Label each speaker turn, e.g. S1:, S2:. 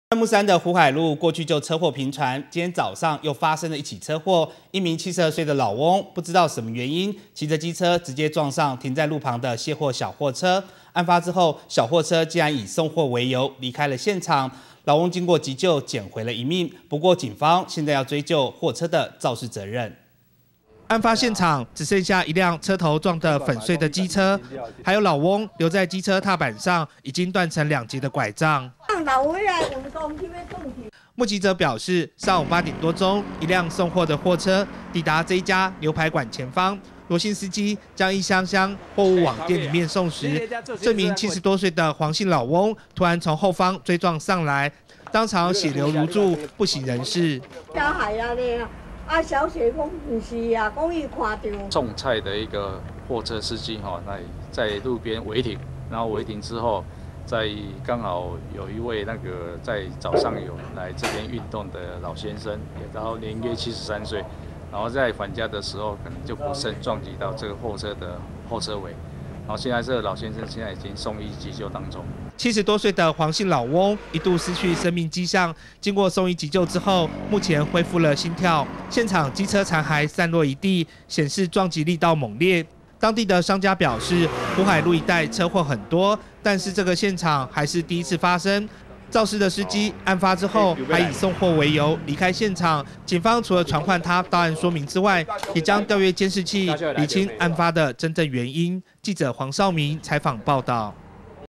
S1: 木山的湖海路过去就车祸频传，今天早上又发生了一起车祸，一名72岁的老翁不知道什么原因，骑着机车直接撞上停在路旁的卸货小货车。案发之后，小货车竟然以送货为由离开了现场，老翁经过急救捡回了一命。不过，警方现在要追究货车的肇事责任。 案发现场只剩下一辆车头撞得粉碎的机车，还有老翁留在机车踏板上已经断成2截的拐杖。目击者表示，上午8点多钟，一辆送货的货车抵达这一家牛排馆前方，罗姓司机将一箱箱货物往店里面送时，这名70多岁的黄姓老翁突然从后方追撞上来，当场血流如注，不省人事。
S2: 小姐讲不是啊，讲伊看到
S3: 送菜的一个货车司机在路边违停，然后违停之后，刚好有一位在早上有来这边运动的老先生，然后年约73岁，然后在返家的时候可能就不慎撞击到这个货车的后车尾，然后现在这个老先生现在已经送医急救当中。
S1: 70多岁的黄姓老翁一度失去生命迹象，经过送医急救之后，目前恢复了心跳。现场机车残骸散落一地，显示撞击力道猛烈。当地的商家表示，湖海路一带车祸很多，但是这个现场还是第一次发生。肇事的司机案发之后还以送货为由离开现场，警方除了传唤他到案说明之外，也将调阅监视器，厘清案发的真正原因。记者黄少明采访报道。